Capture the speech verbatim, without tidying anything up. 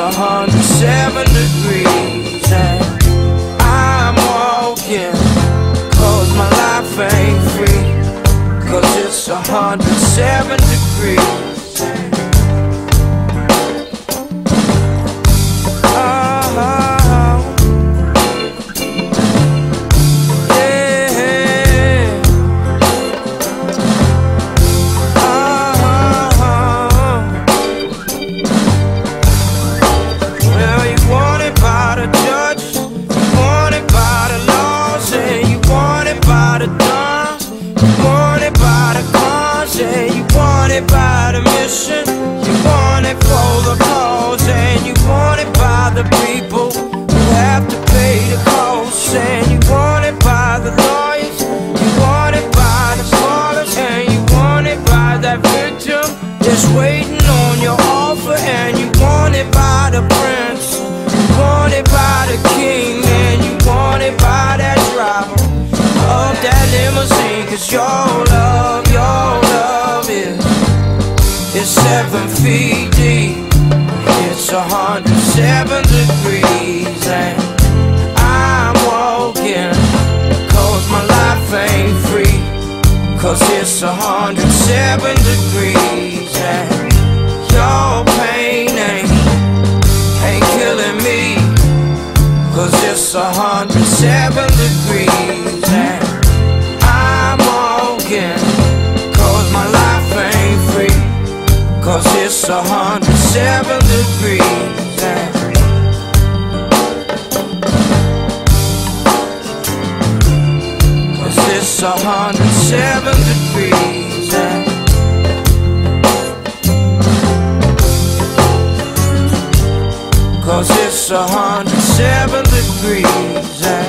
a hundred seven degrees and I'm walking, cause my life ain't free, cause it's a hundred seven degrees. By the mission, you want it for the cause, and you want it by the people who have to pay the cost, and you want it by the lawyers, you want it by the fathers, and you want it by that victim just waiting on your offer, and you want it by the prince, you want it by the king, and you want it by that driver of that limousine, cause your love, your love is It's seven feet deep, it's a hundred seven degrees and I'm walking, cause my life ain't free, cause it's a hundred seven degrees and your pain ain't, ain't killing me, cause it's a hundred seven degrees and I'm walking, cause my life ain't free, cause it's a hundred seven degrees and cause it's a hundred seven degrees and cause it's a hundred seven degrees and